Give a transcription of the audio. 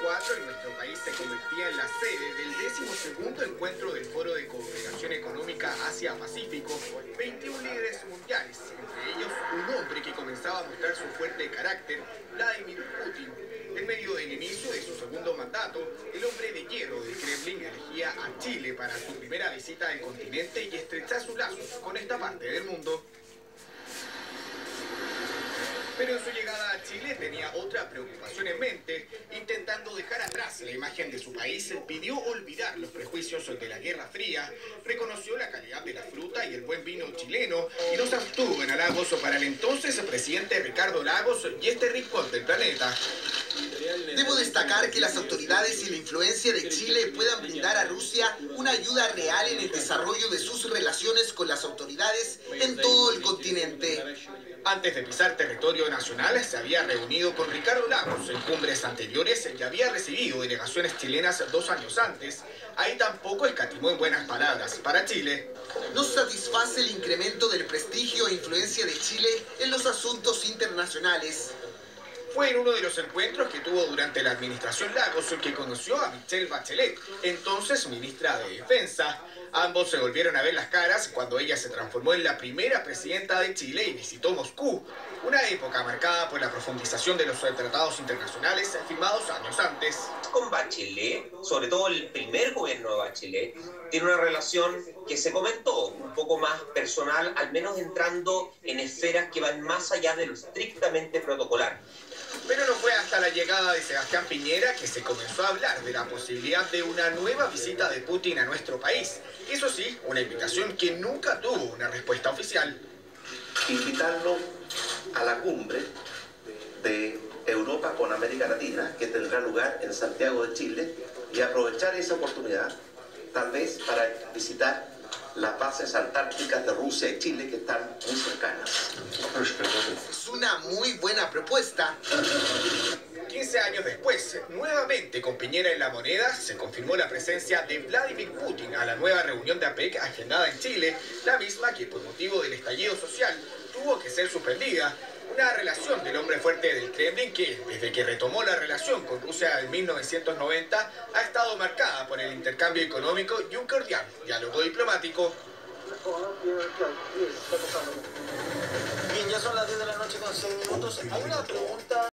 2024 y nuestro país se convertía en la sede del 12º encuentro del Foro de Cooperación Económica Asia-Pacífico. 21 líderes mundiales, entre ellos un hombre que comenzaba a mostrar su fuerte carácter, Vladimir Putin. En medio del inicio de su segundo mandato, el hombre de hierro del Kremlin elegía a Chile para su primera visita al continente y estrechar sus lazos con esta parte del mundo. Pero en su llegada a Chile tenía otra preocupación en mente. Intentando dejar atrás la imagen de su país, pidió olvidar los prejuicios de la Guerra Fría, reconoció la calidad de la fruta y el buen vino chileno y los abstuvo en halagos para el entonces presidente Ricardo Lagos y este rincón del planeta. Debo destacar que las autoridades y la influencia de Chile puedan brindar a Rusia una ayuda real en el desarrollo de sus relaciones con las autoridades en todo el continente. Antes de pisar territorio nacional, se había reunido con Ricardo Lagos en cumbres anteriores y había recibido delegaciones chilenas 2 años antes. Ahí tampoco escatimó en buenas palabras para Chile. Nos satisface el incremento del prestigio e influencia de Chile en los asuntos internacionales. Fue en uno de los encuentros que tuvo durante la administración Lagos que conoció a Michelle Bachelet, entonces ministra de Defensa. Ambos se volvieron a ver las caras cuando ella se transformó en la primera presidenta de Chile y visitó Moscú, una época marcada por la profundización de los tratados internacionales firmados años antes. Con Bachelet, sobre todo el primer gobierno de Bachelet, tiene una relación que se comentó un poco más personal, al menos entrando en esferas que van más allá de lo estrictamente protocolar. Pero no fue hasta la llegada de Sebastián Piñera que se comenzó a hablar de la posibilidad de una nueva visita de Putin a nuestro país. Eso sí, una invitación que nunca tuvo una respuesta oficial. Invitarlo a la cumbre de Europa con América Latina, que tendrá lugar en Santiago de Chile, y aprovechar esa oportunidad, tal vez para visitar las bases antárticas de Rusia y Chile, que están muy cercanas. Es una muy buena propuesta. 15 años después, nuevamente con Piñera en la moneda, se confirmó la presencia de Vladimir Putin a la nueva reunión de APEC agendada en Chile, la misma que por motivo del estallido social tuvo que ser suspendida. Una relación del hombre fuerte del Kremlin que, desde que retomó la relación con Rusia en 1990, ha estado marcada por el intercambio económico y un cordial diálogo diplomático. Bien, ya son las 10 de la noche con 6 minutos. Hay una pregunta.